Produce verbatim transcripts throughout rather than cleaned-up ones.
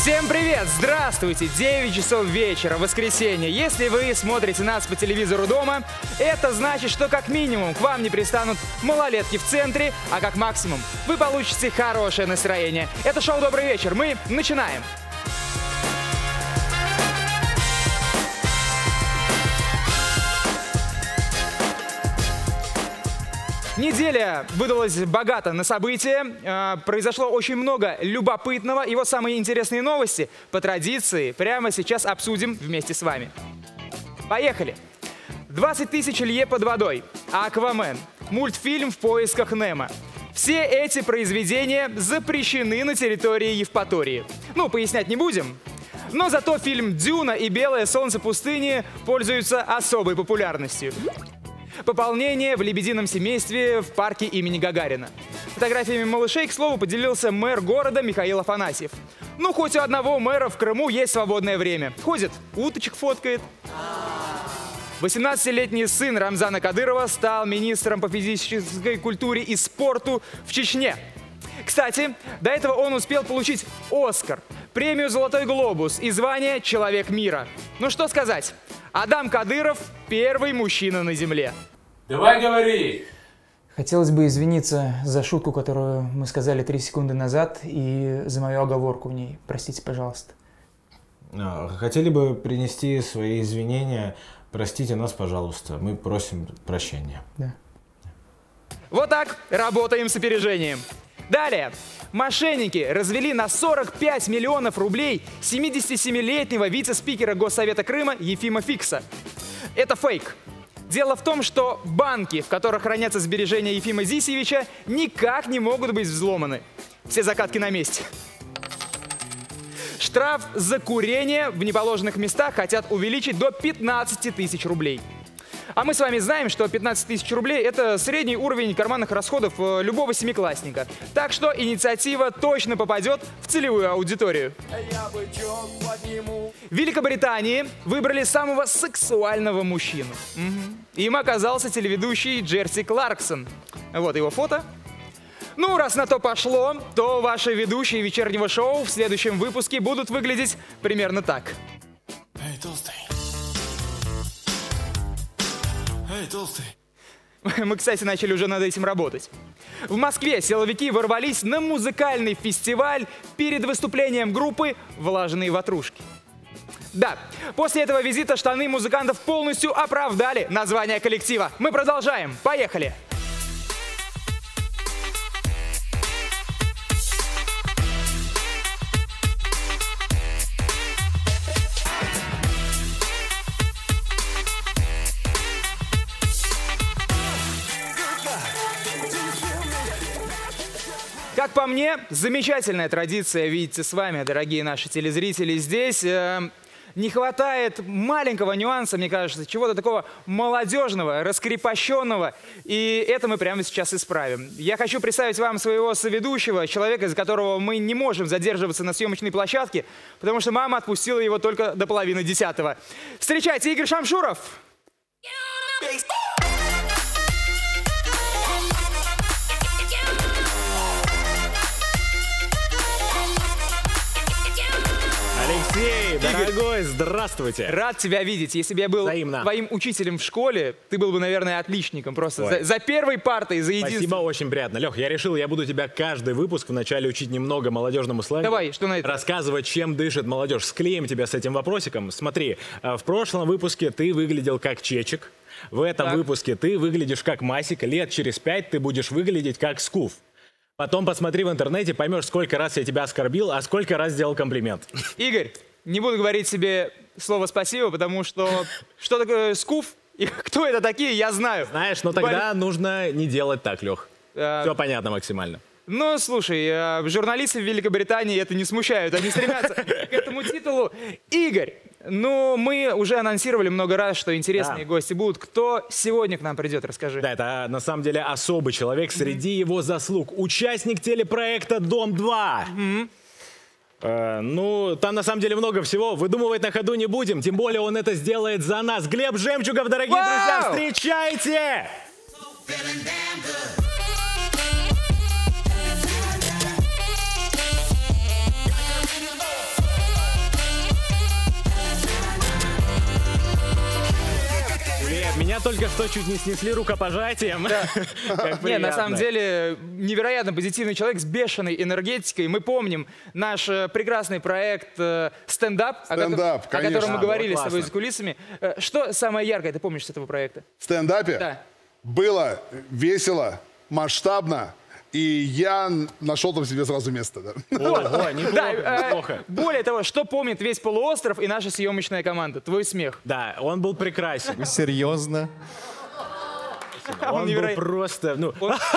Всем привет! Здравствуйте! девять часов вечера, воскресенье. Если вы смотрите нас по телевизору дома, это значит, что как минимум к вам не пристанут малолетки в центре, а как максимум вы получите хорошее настроение. Это шоу «Добрый вечер». Мы начинаем! Неделя выдалась богата на события, э, произошло очень много любопытного, и вот самые интересные новости по традиции прямо сейчас обсудим вместе с вами. Поехали! двадцать тысяч лье под водой, Аквамен, мультфильм «В поисках Немо». Все эти произведения запрещены на территории Евпатории. Ну, пояснять не будем. Но зато фильм «Дюна» и «Белое солнце пустыни» пользуются особой популярностью. Пополнение в «Лебедином семействе» в парке имени Гагарина. Фотографиями малышей, к слову, поделился мэр города Михаил Афанасьев. Ну, хоть у одного мэра в Крыму есть свободное время. Ходит, уточек фоткает. восемнадцатилетний сын Рамзана Кадырова стал министром по физической культуре и спорту в Чечне. Кстати, до этого он успел получить «Оскар», премию «Золотой глобус» и звание «Человек мира». Ну что сказать, Адам Кадыров – первый мужчина на земле. Давай говори! Хотелось бы извиниться за шутку, которую мы сказали три секунды назад, и за мою оговорку в ней. Простите, пожалуйста. Хотели бы принести свои извинения. Простите нас, пожалуйста. Мы просим прощения. Да. Вот так работаем с опережением. Далее. Мошенники развели на сорок пять миллионов рублей семидесятисемилетнего вице-спикера Госсовета Крыма Ефима Фикса. Это фейк. Дело в том, что банки, в которых хранятся сбережения Ефима Зисьевича, никак не могут быть взломаны. Все закатки на месте. Штраф за курение в неположенных местах хотят увеличить до пятнадцати тысяч рублей. А мы с вами знаем, что пятнадцать тысяч рублей – это средний уровень карманных расходов любого семиклассника. Так что инициатива точно попадет в целевую аудиторию. В Великобритании выбрали самого сексуального мужчину. Угу. Им оказался телеведущий Джерси Кларксон. Вот его фото. Ну, раз на то пошло, то ваши ведущие вечернего шоу в следующем выпуске будут выглядеть примерно так. Эй, толстый. Эй, толстый. Мы, кстати, начали уже над этим работать. В Москве силовики ворвались на музыкальный фестиваль перед выступлением группы «Влажные ватрушки». Да, после этого визита штаны музыкантов полностью оправдали название коллектива. Мы продолжаем. Поехали! Как по мне, замечательная традиция, видите, с вами, дорогие наши телезрители, здесь. Э, не хватает маленького нюанса, мне кажется, чего-то такого молодежного, раскрепощенного, и это мы прямо сейчас исправим. Я хочу представить вам своего соведущего, человека, из-за которого мы не можем задерживаться на съемочной площадке, потому что мама отпустила его только до половины десятого. Встречайте, Игорь Шамшуров! Алексей, дорогой, здравствуйте. Рад тебя видеть. Если бы я был Взаимно. твоим учителем в школе, ты был бы, наверное, отличником. Просто за, за первой партой, за единственной. Спасибо, очень приятно. Лех, я решил, я буду тебя каждый выпуск вначале учить немного молодежному сленгу. Давай, что на это? Рассказывать, чем дышит молодежь. Склеим тебя с этим вопросиком. Смотри, в прошлом выпуске ты выглядел как Чечек. В этом Так. выпуске ты выглядишь как Масик. Лет через пять ты будешь выглядеть как Скуф. Потом посмотри в интернете, поймешь, сколько раз я тебя оскорбил, а сколько раз сделал комплимент. Игорь, не буду говорить себе слово «спасибо», потому что что такое Скуф и кто это такие, я знаю. Знаешь, но тогда нужно не делать так, Лех. А, Все понятно максимально. Ну, слушай, э, журналисты в Великобритании это не смущают, они стремятся к этому титулу. Игорь, ну, мы уже анонсировали много раз, что интересные Да. гости будут. Кто сегодня к нам придет, расскажи. Да, это на самом деле особый человек среди его заслуг. Участник телепроекта «Дом-два». Э, ну, там на самом деле много всего. Выдумывать на ходу не будем, тем более он это сделает за нас. Глеб Жемчугов, дорогие Вау! друзья, встречайте! Меня только что чуть не снесли рукопожатием. Как Не, на самом приятно. деле, невероятно позитивный человек с бешеной энергетикой. Мы помним наш э, прекрасный проект э, «Стендап», о, котором- «Стендап», о котором конечно. мы говорили Вот с тобой классно. за кулисами. Э, Что самое яркое ты помнишь с этого проекта? В стендапе Да. было весело, масштабно, и я нашел там себе сразу место. Да. Ого, неплохо, Да, э, неплохо. более того, что помнит весь полуостров и наша съемочная команда? Твой смех. Да, он был прекрасен. Серьезно? Он Он был невероятно- просто, ну,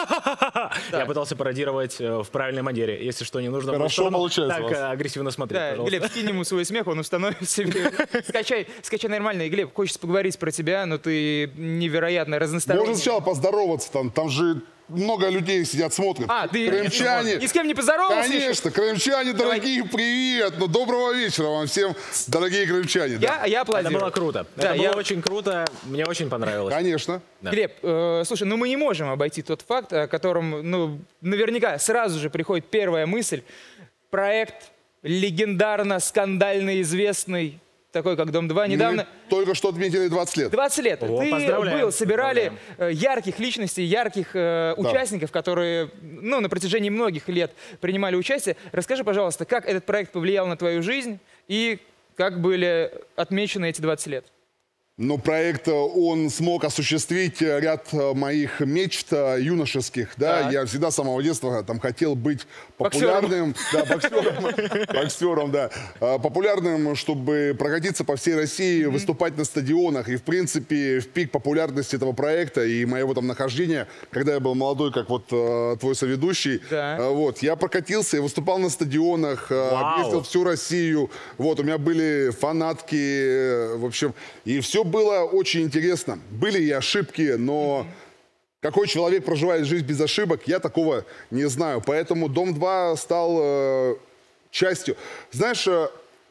я пытался пародировать э, в правильной манере. Если что, не нужно в мою Хорошо сторону получается так у вас. э, агрессивно смотреть, Да, пожалуйста. Глеб, скинь ему свой смех, он установит себе. Скачай, скачай нормально. И, Глеб, хочется поговорить про тебя, но ты невероятно разносторонний. Можно сначала поздороваться, там, там же много людей сидят, смотрят. А, ты Крымчане. ни с кем не поздоровался еще? Конечно, крымчане, дорогие, привет! Ну, доброго вечера вам всем, дорогие крымчане. Да. Я, я Это аплодирую. было круто. Да, Это я- было очень круто. Мне очень понравилось. Конечно. Да. Глеб, э, слушай, ну мы не можем обойти тот факт, о котором, ну, наверняка сразу же приходит первая мысль. Проект легендарно, скандально известный, такой как «Дом-два». Недавно... Мы только что отметили двадцать лет. двадцать лет. О, Ты поздравляем, был, собирали поздравляем. э, ярких личностей, ярких э, участников, которые ну, на протяжении многих лет принимали участие. Расскажи, пожалуйста, как этот проект повлиял на твою жизнь и как были отмечены эти двадцать лет? Но проект, э, он смог осуществить э, ряд э, моих мечт э, юношеских. Да? Так. Я всегда с самого детства там хотел быть популярным. Да, боксером. Боксером, да. Э, Популярным, чтобы прокатиться по всей России, выступать на стадионах. И, в принципе, в пик популярности этого проекта и моего там нахождения, когда я был молодой, как вот э, твой соведущий, Да. э, вот, я прокатился и выступал на стадионах, э, Вау. объездил всю Россию. Вот, у меня были фанатки, э, в общем, и все было очень интересно. Были и ошибки, но какой человек проживает жизнь без ошибок, я такого не знаю. Поэтому «Дом-два» стал э, частью. Знаешь, э,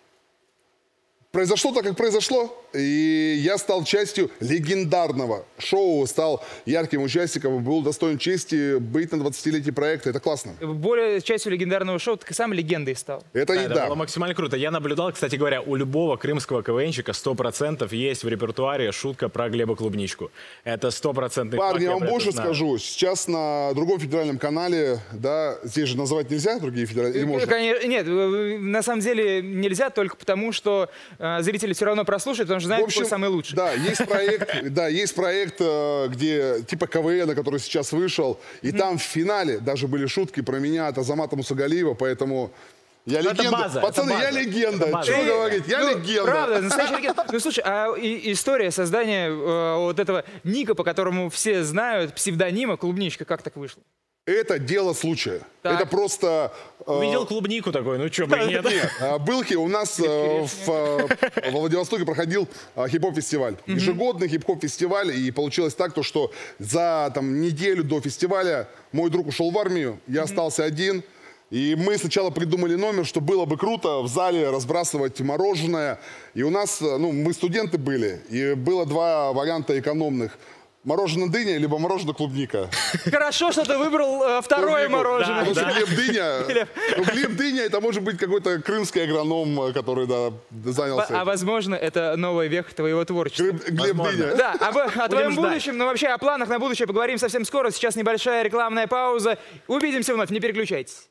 произошло так, как произошло, и я стал частью легендарного шоу, стал ярким участником, был достоин чести быть на двадцатилетии проекта. Это классно. Более частью легендарного шоу ты сам легендой стал. Это Да, и это да. было максимально круто. Я наблюдал, кстати говоря, у любого крымского КВНщика сто процентов есть в репертуаре шутка про Глеба Клубничку. Это стопроцентный факт, Парни, я вам про это больше знаю. скажу. Сейчас на другом федеральном канале, да, здесь же называть нельзя другие федеральные, или можно? Конечно, нет, э, на самом деле нельзя только потому, что э, зрители все равно прослушают, потому что знают, какой самый лучший. Да, есть проект, да, есть проект, э, где типа КВН, который сейчас вышел, и там в финале даже были шутки про меня от Азамата Мусагалиева, поэтому я Ну, это легенда. база, Пацаны, это я база. легенда. Это база. Что Ты- говорить? Я ну, легенда. Правда, настоящая легенда. Ну слушай, а и- история создания э, вот этого ника, по которому все знают, псевдонима «Клубничка», как так вышло? Это дело случая. Так. Это просто... э, Увидел клубнику такой, ну что бы и нет. А, Был хи- у нас э, в, э, во Владивостоке проходил а, хип-хоп-фестиваль. Ежегодный хип-хоп-фестиваль. И получилось так, то, что за там, неделю до фестиваля мой друг ушел в армию, я остался один. И мы сначала придумали номер, что было бы круто в зале разбрасывать мороженое. И у нас, э, ну, мы студенты были, и было два варианта экономных. Мороженое дыня, либо мороженое клубника. Хорошо, что ты выбрал э, второе Клубнику. мороженое. Потому что Глеб Дыня, ну, Глеб Дыня это может быть какой-то крымский агроном, который да, занялся. А возможно, это новая веха твоего творчества. Глеб, Глеб Возможно. Дыня. Да, об- о твоем ждать. будущем, но вообще о планах на будущее поговорим совсем скоро. Сейчас небольшая рекламная пауза. Увидимся вновь, не переключайтесь.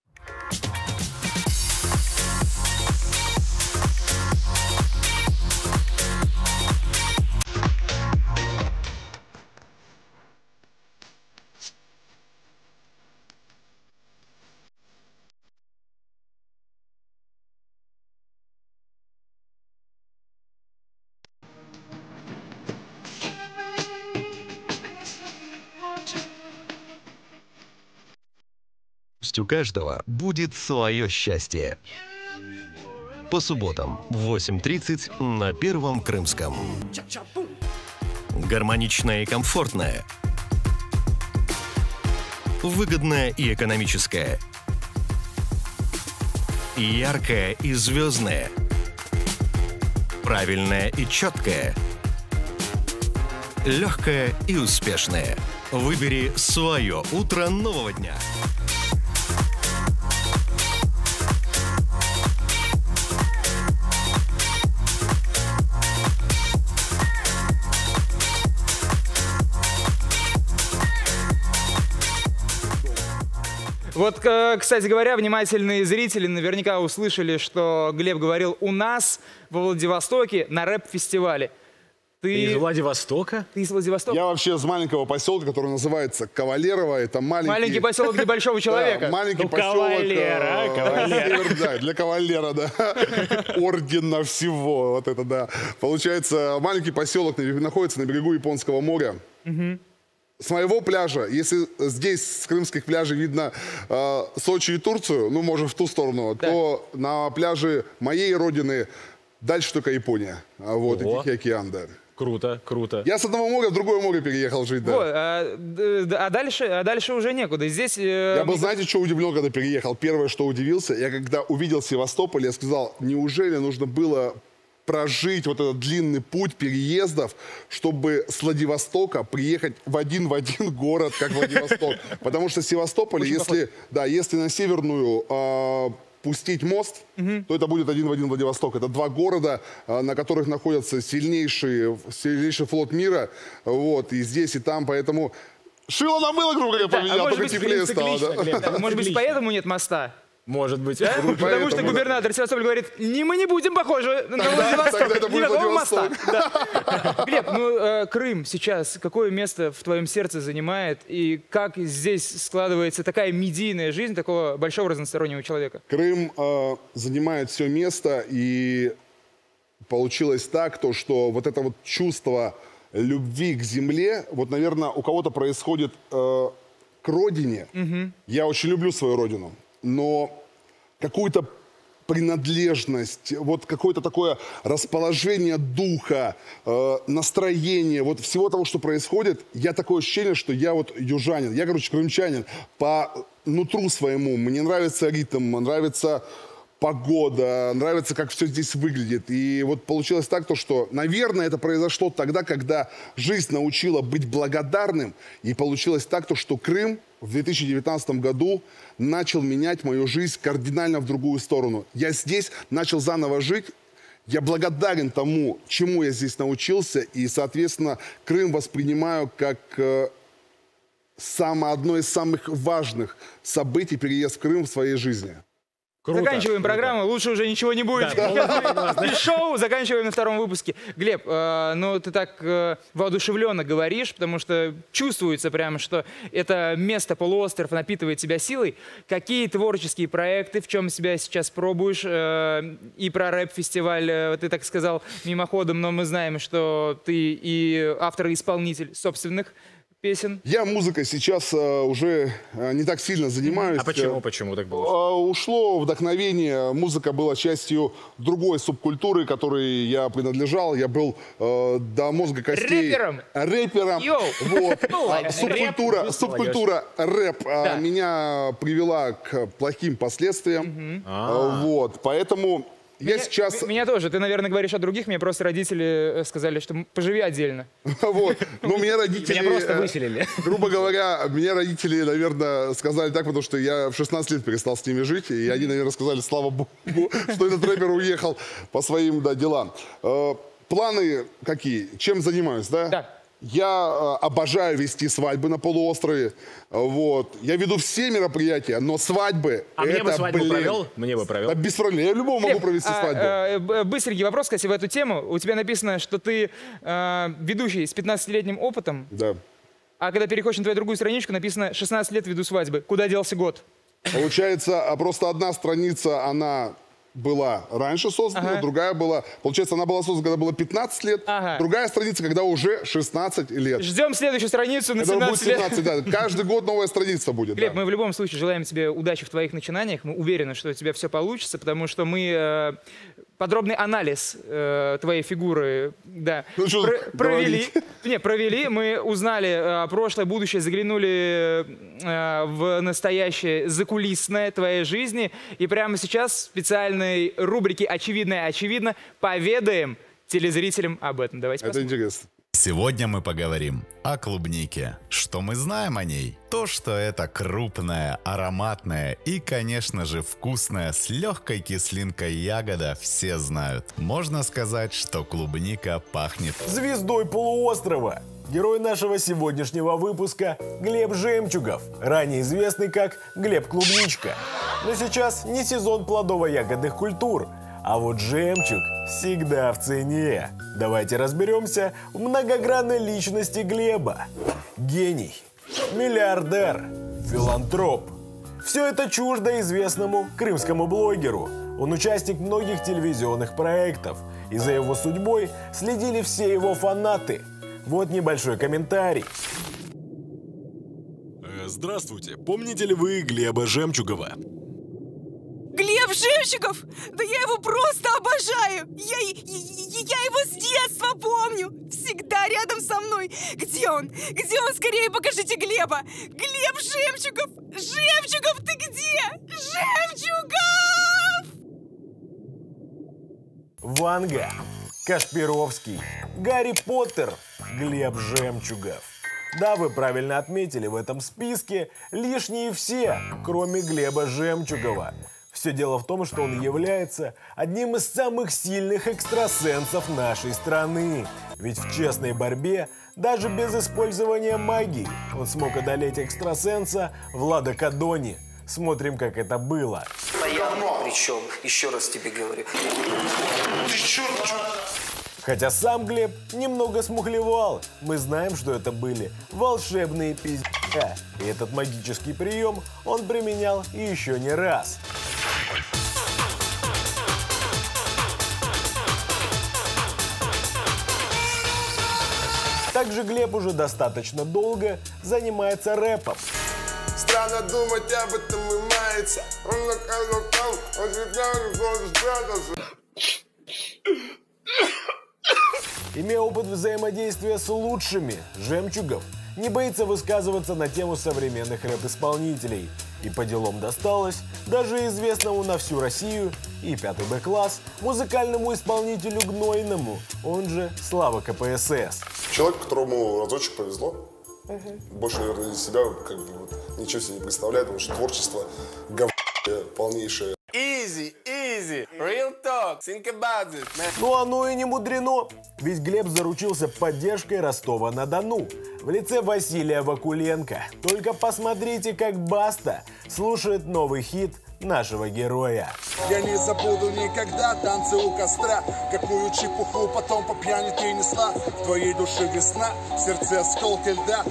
У каждого будет свое счастье. По субботам в восемь тридцать на Первом Крымском. Гармоничное и комфортное. Выгодное и экономическое. Яркое и звездное. Правильное и четкое. Легкое и успешное. Выбери свое утро нового дня. Вот, э, кстати говоря, внимательные зрители наверняка услышали, что Глеб говорил у нас во Владивостоке на рэп-фестивале. Ты Из Владивостока? Ты из Владивостока? Я вообще из маленького поселка, который называется Кавалерово. Это маленький... Маленький поселок небольшого человека. Да, маленький Ну, поселок. кавалера, э, кавалер. Да, для кавалера, да. Ордена всего. Вот это, да. Получается, маленький поселок находится на берегу Японского моря. С моего пляжа, если здесь с крымских пляжей видно э, Сочи и Турцию, ну, может, в ту сторону, Да. то на пляже моей родины дальше только Япония. А вот, и Ого. Тихий океан, да. Круто, круто. Я с одного моря в другое море переехал жить, да. Вот, а, д- д- а дальше, а дальше уже некуда. Здесь. э, Я был, знаете, что удивлен, когда переехал? Первое, что удивился, я когда увидел Севастополь, я сказал, неужели нужно было прожить вот этот длинный путь переездов, чтобы с Владивостока приехать в один в один город, как Владивосток. Потому что Севастополь, если, да, если на северную а, пустить мост, то это будет один в один Владивосток. Это два города, а, на которых находится сильнейший, сильнейший флот мира. Вот, и здесь, и там, поэтому... Шило на мыло, грубо говоря, Да, а поменял, может только быть, теплее стало. циклично, Да? Глеб, Да, может быть, циклично. поэтому нет моста? Может быть. Да? Потому что Поэтому- губернатор Севастополя говорит, не, мы не будем похожи на Тогда- Владивосток. тогда это будет Никакого моста. Владивосток. Да. Глеб, ну э, Крым сейчас какое место в твоем сердце занимает? И как здесь складывается такая медийная жизнь такого большого разностороннего человека? Крым э, занимает все место, и получилось так, то, что вот это вот чувство любви к земле, вот, наверное, у кого-то происходит э, к родине. Я очень люблю свою родину, но какую-то принадлежность, вот какое-то такое расположение духа, э, настроение, вот всего того, что происходит, я такое ощущение, что я вот южанин, я, короче, крымчанин по нутру своему, мне нравится ритм, нравится погода, нравится, как все здесь выглядит. И вот получилось так, то, что, наверное, это произошло тогда, когда жизнь научила быть благодарным, и получилось так, то, что Крым в две тысячи девятнадцатом году начал менять мою жизнь кардинально в другую сторону. Я здесь начал заново жить. Я благодарен тому, чему я здесь научился, и, соответственно, Крым воспринимаю как э, самое, одно из самых важных событий, переезд в Крым в своей жизни. Круто, Заканчиваем круто. программу, лучше уже ничего не будет. Без шоу, заканчиваем на втором выпуске. Глеб, э, ну ты так э, воодушевленно говоришь, потому что чувствуется прямо, что это место, полуостров напитывает тебя силой. Какие творческие проекты, в чем себя сейчас пробуешь? Э, и про рэп-фестиваль э, ты так сказал мимоходом, но мы знаем, что ты и автор и исполнитель собственных песен. Я музыкой сейчас э, уже э, не так сильно занимаюсь. А почему, почему так было? Э, Ушло вдохновение. Музыка была частью другой субкультуры, которой я принадлежал. Я был э, до мозга костей... Рэпером? Рэпером. Йоу. Вот. Ну, А ладно, субкультура, рэп, субкультура рэп э, Да. меня привела к плохим последствиям. Э, Вот. Поэтому я Меня- сейчас... м- Меня тоже. Ты, наверное, говоришь о других. Мне просто родители э, сказали, что м, поживи отдельно. Вот. Ну, меня родители... Меня просто э, выселили. Грубо говоря, мне родители, наверное, сказали так, потому что я в шестнадцать лет перестал с ними жить, и они, наверное, сказали, слава богу, что этот рэпер уехал по своим, да, делам. Э, Планы какие? Чем занимаюсь, да? Да. Я э, обожаю вести свадьбы на полуострове. Вот. Я веду все мероприятия, но свадьбы... А мне бы это, свадьбу блин, провел? Мне бы провел. да, без проблем. Я любому могу Глеб, провести а, свадьбу. э, б- быстренький вопрос, кстати, в эту тему. У тебя написано, что ты э, ведущий с пятнадцатилетним опытом, Да. а когда переходишь на твою другую страничку, написано шестнадцать лет веду свадьбы. Куда делся год? Получается, а просто одна страница, она была раньше создана, Ага. другая была... Получается, она была создана, когда было пятнадцать лет, Ага. другая страница, когда уже шестнадцать лет. Ждем следующую страницу на Это будет семнадцать лет. семнадцать, да. Каждый год новая страница будет. Глеб, да. мы в любом случае желаем тебе удачи в твоих начинаниях. Мы уверены, что у тебя все получится, потому что мы э, подробный анализ э, твоей фигуры, да, Ну, что про- тут провели. говорить? Не, провели. Мы узнали э, прошлое, будущее, заглянули э, в настоящее закулисное твоей жизни. И прямо сейчас в специальной рубрике «Очевидное очевидно» поведаем телезрителям об этом. Давайте Это посмотрим. интересно. Сегодня мы поговорим о клубнике. Что мы знаем о ней? То, что это крупная, ароматная и, конечно же, вкусная с легкой кислинкой ягода, все знают. Можно сказать, что клубника пахнет Звездой полуострова. Герой нашего сегодняшнего выпуска – Глеб Жемчугов, ранее известный как Глеб Клубничка. Но сейчас не сезон плодово-ягодных культур, а вот жемчуг всегда в цене. Давайте разберемся в многогранной личности Глеба. Гений, миллиардер, филантроп. Все это чуждо известному крымскому блогеру. Он участник многих телевизионных проектов, и за его судьбой следили все его фанаты. Вот небольшой комментарий. Здравствуйте, помните ли вы Глеба Жемчугова? Глеб Жемчугов? Да я его просто обожаю! Я, я, я его с детства помню! Всегда рядом со мной! Где он? Где он? Скорее покажите Глеба! Глеб Жемчугов! Жемчугов, ты где? Жемчугов! Ванга, Кашпировский, Гарри Поттер, Глеб Жемчугов. Да, вы правильно отметили, в этом списке лишние все, кроме Глеба Жемчугова. Все дело в том, что он является одним из самых сильных экстрасенсов нашей страны. Ведь в честной борьбе, даже без использования магии, он смог одолеть экстрасенса Влада Кадони. Смотрим, как это было. Причем, еще раз тебе говорю. Ты черт, Хотя сам Глеб немного смухлевал. Мы знаем, что это были волшебные пиздец. И этот магический прием он применял еще не раз. Также Глеб уже достаточно долго занимается рэпом. Странно думать об этом и мается. Имея опыт взаимодействия с лучшими, Жемчугов не боится высказываться на тему современных рэп-исполнителей. И по делам досталось даже известному на всю Россию и пятый Б-класс музыкальному исполнителю Гнойному, он же Слава ка пэ эс эс. Человек, которому разочек повезло, Угу. больше, наверное, из себя как бы вот, ничего себе не представляет, потому что творчество говно полнейшее. Easy, easy, real talk, think about it, man. Ну оно и не мудрено, ведь Глеб заручился поддержкой Ростова-на-Дону в лице Василия Вакуленко. Только посмотрите, как Баста слушает новый хит нашего героя. Я не забуду никогда танцы у костра, какую чепуху потом по пьяни ты несла. В твоей душе весна, в сердце осколки льда.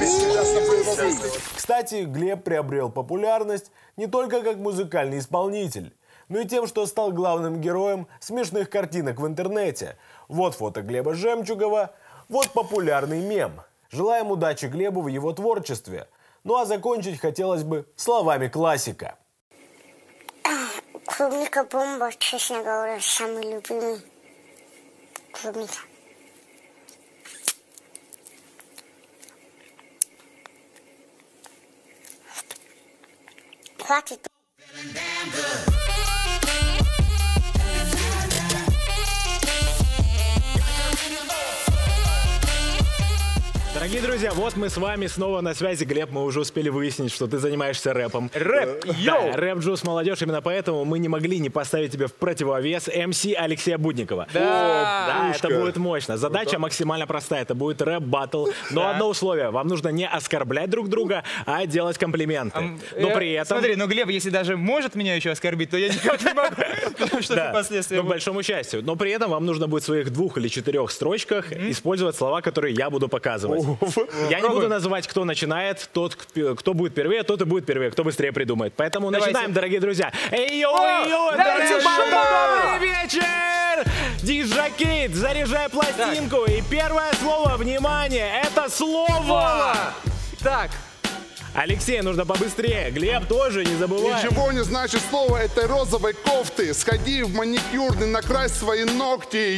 Кстати, Глеб приобрел популярность не только как музыкальный исполнитель, но и тем, что стал главным героем смешных картинок в интернете. Вот фото Глеба Жемчугова, вот популярный мем. Желаем удачи Глебу в его творчестве. Ну а закончить хотелось бы словами классика. Клубника бомба, честно говоря, самый любимый. Клубника. Хватит. Дорогие друзья, вот мы с вами снова на связи. Глеб, мы уже успели выяснить, что ты занимаешься рэпом. Рэп, йоу! Да, рэп Джус молодежь, именно поэтому мы не могли не поставить тебе в противовес эм си Алексея Будникова. Да, да, это будет мощно. Задача максимально простая, это будет рэп-баттл. Но да. Одно условие, вам нужно не оскорблять друг друга, а делать комплименты. А, Но я, при этом... Смотри, ну Глеб, если даже может меня еще оскорбить, то я никак не могу, потому что это последствия. Ну, к большому счастью. Но при этом вам нужно будет в своих двух или четырех строчках использовать слова, которые я буду показывать. Я не буду называть, кто начинает, тот, кто будет первее, тот и будет первее, кто быстрее придумает. Поэтому Давайте. начинаем, дорогие друзья. Эй-йо, эй-йо, добрый вечер! Диджей Кид, заряжай пластинку. Так. И первое слово, внимание, это слово. слово. Так. Алексей, нужно побыстрее. Глеб тоже, не забывай. Ничего не значит слово этой розовой кофты. Сходи в маникюрный, накрась свои ногти.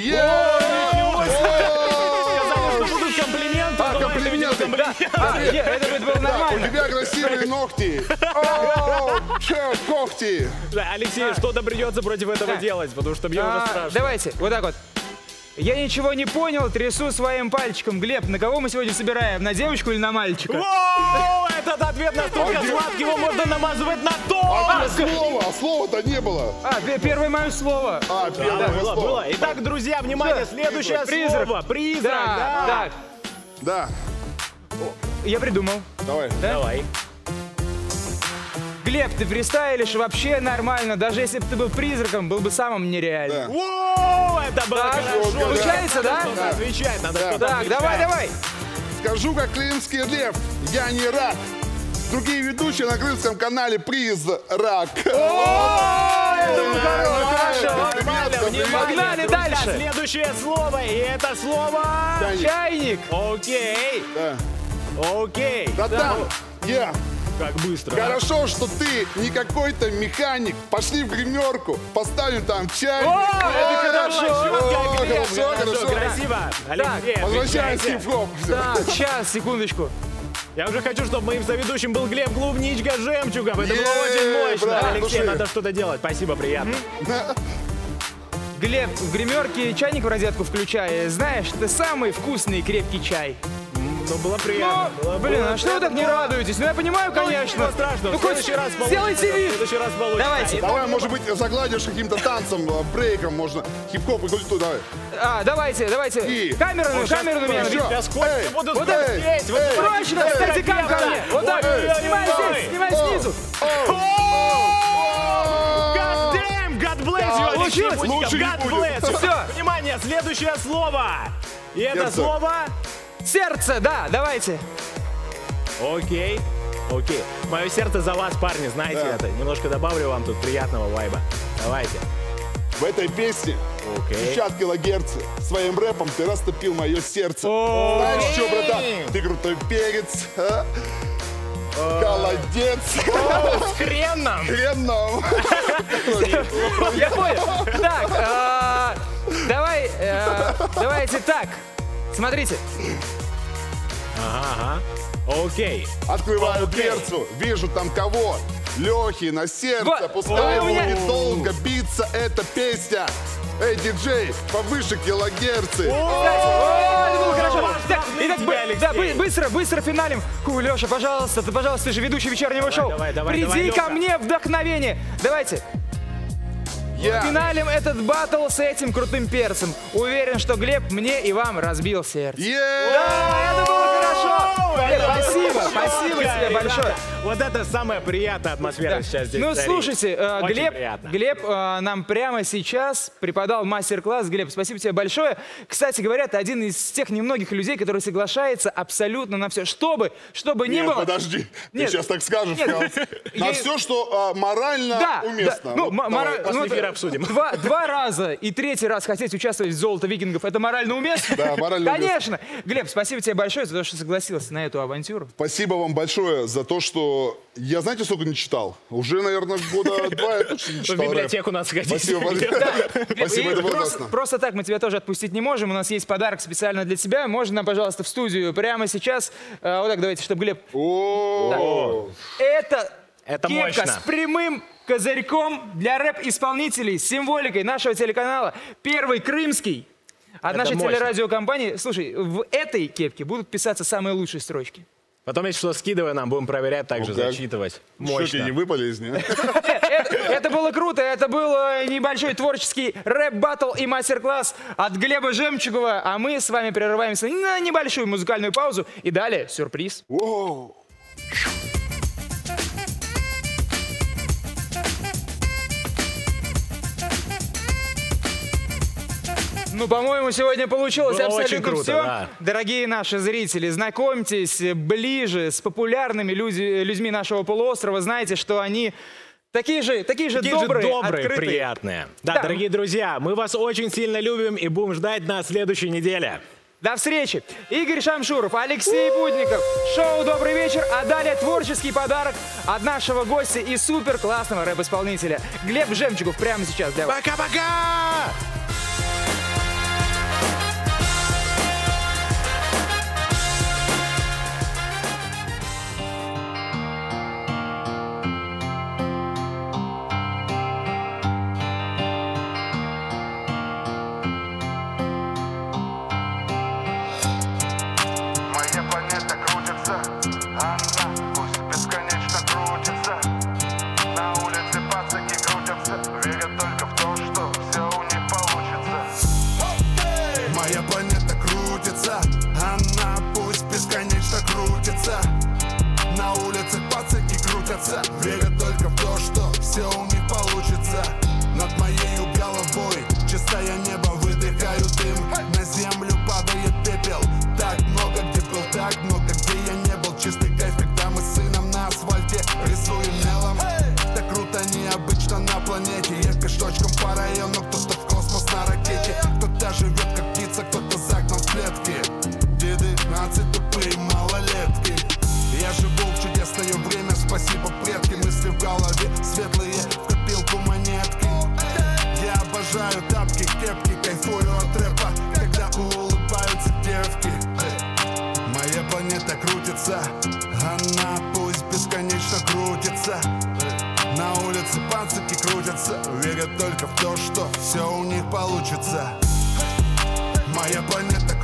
Будут комплименты. А, комплименты. Да. А, это было нормально. У тебя красивые ногти. О, когти. Алексей, что-то придется против этого делать, потому что мне уже страшно. Давайте, вот так вот. Я ничего не понял, трясу своим пальчиком. Глеб, на кого мы сегодня собираем? На девочку или на мальчика? Воу, этот ответ настолько сладкий, его можно намазывать на торт. А слово, а слова-то не было. А, первое мое слово. А, первое было, было. Итак, друзья, внимание, следующее слово. Призрак, да. Так. Да. Я придумал. Давай. Да? Давай. Глеб, ты фристайлишь вообще нормально. Даже если бы ты был призраком, был бы самым нереальным. Воу, это было Так, хорошо. получается, да? Надо что-то отвечать, надо Да. что-то Так, отвечать. давай, давай. Скажу, как крымский лев, я не рак. Другие ведущие на крымском канале призрак. Это было хорошо. Нормально, внимание. Погнали Друзья, дальше. Следующее слово, и это слово... Чайник. Окей. Да. Окей. Да там, я. Как быстро. Хорошо, что ты не какой-то механик. Пошли в гримерку, поставим там чай. О, это хорошо. О, Как Глеб, хорошо, хорошо. Красиво. Алексей, Возвращаемся в отвечайте. хип-хоп. Так, сейчас, секундочку. Я уже хочу, чтобы моим соведущим был Глеб Клубничка Жемчугов. Это было Е-е-е, очень мощно. брат, Алексей, души. надо что-то делать. Спасибо, приятно. Глеб, в гримерке чайник в розетку включай. Знаешь, это самый вкусный и крепкий чай. Ну, было приятно. Ну, было- блин, было а что вы так не приятно. радуетесь? Ну, я понимаю, конечно. Ничего страшного. Ну, в хоть следующий раз получится. сделайте вид. В следующий раз получится. Давайте. Давай, может быть, загладишь каким-то танцем, э, брейком, можно хип-хоп и культуру, давай. А, давайте, давайте. И- Камеру, Вот щас- камеру на меня. Еще. Сейчас кончится, Эй, буду вот скоро так. петь. Вот Эй, так. Срочно, Эй, ставьте камеру ко мне. Вот так. Ой, ой, ой, Снимай ой. здесь, снимай О, снизу. God damn, God bless you, Алексей Получилось? Путников. Лучше не God будет. bless you. Всё. Внимание, следующее слово. И это Сердце. слово... Сердце, да, давайте. Окей, окей. Мое сердце за вас, парни, знаете Да. это. Немножко добавлю вам тут приятного вайба. Давайте. В этой песне Окей. звучат килогерцы. Своим рэпом ты растопил мое сердце. Знаешь что, братан? Ты крутой перец. а? Холодец. С хреном! Хрен нам. Я понял. Так, а, давай, э, давайте так. Смотрите. Ага, ага. Окей. Открываю Окей. дверцу, вижу там кого? Лехи на сердце, Вот. пускай Ой, у ему меня- недолго биться эта песня. Эй, диджей, повыше килогерцы. О, это было хорошо. Так, Важно итак, тебя, бы- Алексей. да, бы- быстро, быстро финалим. Фу, Леша, пожалуйста, ты, пожалуйста, ты же ведущий вечернего шоу. давай, давай, Приди давай, ко Лёха. мне вдохновение. Давайте. Я. Финалим этот баттл с этим крутым перцем. Уверен, что Глеб мне и вам разбил сердце. Е! Да, это было хорошо. Глеб, Это спасибо, было спасибо четко, тебе ребята. большое. Вот это самая приятная атмосфера сейчас здесь Ну, царит. слушайте, э, Очень Глеб, приятно. Глеб э, нам прямо сейчас преподал мастер-класс. Глеб, спасибо тебе большое. Кстати говоря, ты один из тех немногих людей, который соглашается абсолютно на все. Чтобы, чтобы не Нет, было... подожди, Нет. ты сейчас так скажешь. Нет. я- На Я- все, что а, морально Да, уместно. да. Ну, Вот м- давай. мора- после ну, эфира это обсудим. Два, два раза и третий раз хотеть участвовать в «Золото викингов» — это морально уместно? Да, морально уместно. Конечно. Глеб, спасибо тебе большое за то, что согласился на эту авантюру. Спасибо вам большое за то, что... Я, знаете, сколько не читал? Уже, наверное, года два я точно не В читал рэп. библиотеку надо сходить. Спасибо, Глеб, Спасибо, и это было просто, классно. просто так мы тебя тоже отпустить не можем. У нас есть подарок специально для тебя. Можно нам, пожалуйста, в студию прямо сейчас. Э, вот так давайте, чтобы Глеб... О, Это, Это кепка мощно. с прямым козырьком для рэп-исполнителей с символикой нашего телеканала. Первый крымский от Это нашей мощно. телерадиокомпании. Слушай, в этой кепке будут писаться самые лучшие строчки. Потом, если что, скидывай нам, будем проверять, также Ну как? зачитывать. Щеки Мощно. не выпали из нее? Это, это было круто, это был э, небольшой творческий рэп-баттл и мастер-класс от Глеба Жемчугова, а мы с вами прерываемся на небольшую музыкальную паузу и далее сюрприз. Воу. Ну, по-моему, сегодня получилось Было абсолютно очень круто, все. да. Дорогие наши зрители, знакомьтесь ближе с популярными люди- людьми нашего полуострова. Знаете, что они такие же, такие же Такие добрые, же добрые, открытые. приятные. Да, Да. дорогие друзья, мы вас очень сильно любим и будем ждать на следующей неделе. До встречи! Игорь Шамшуров, Алексей Путников. Шоу «Добрый вечер», а далее творческий подарок от нашего гостя и супер классного рэп-исполнителя Глеб Жемчугов прямо сейчас для вас. Пока-пока! Моя планета крутится, она пусть бесконечно крутится. На улице пацаки крутятся, верят только в то, что все у них получится. крутится, она пусть бесконечно крутится. На улице пацаки крутятся, верят только в то, что все у них получится. Моя планета